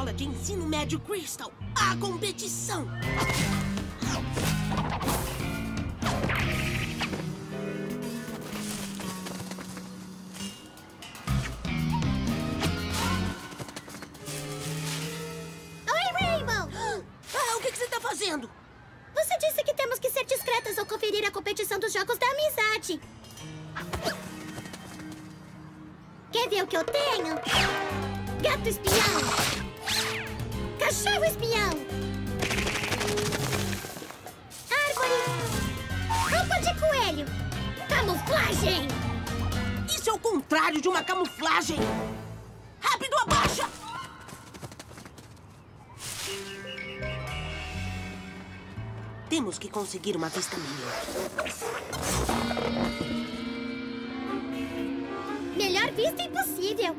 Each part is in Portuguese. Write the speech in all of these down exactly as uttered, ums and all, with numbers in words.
Escola de Ensino Médio Crystal, a competição. Oi, Rainbow! Ah, o que, que você tá fazendo? Você disse que temos que ser discretas ao conferir a competição dos Jogos da Amizade. Quer ver o que eu tenho? Gato espião! Cachorro espião! Árvore! Roupa de coelho! Camuflagem! Isso é o contrário de uma camuflagem. Rápido, abaixa! Temos que conseguir uma vista melhor. Melhor vista impossível.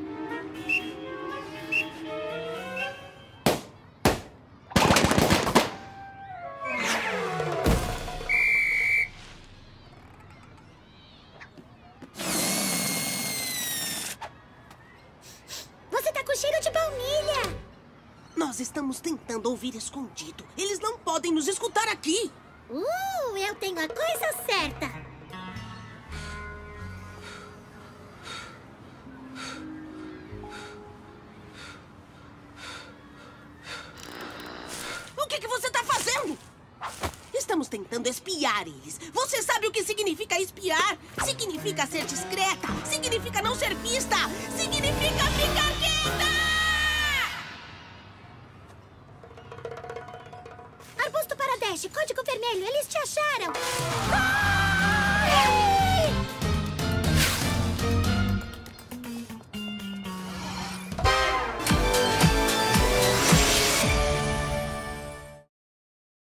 Você tá com cheiro de baunilha. Nós estamos tentando ouvir escondido. Eles não podem nos escutar aqui. Uh, eu tenho a coisa certa. O que, que você tá fazendo? Estamos tentando espiar eles. Você sabe o que significa espiar? Significa ser discreta. Significa não ser vista. Significa ficar quieta! Arbusto para Dash, código vermelho. Eles te acharam.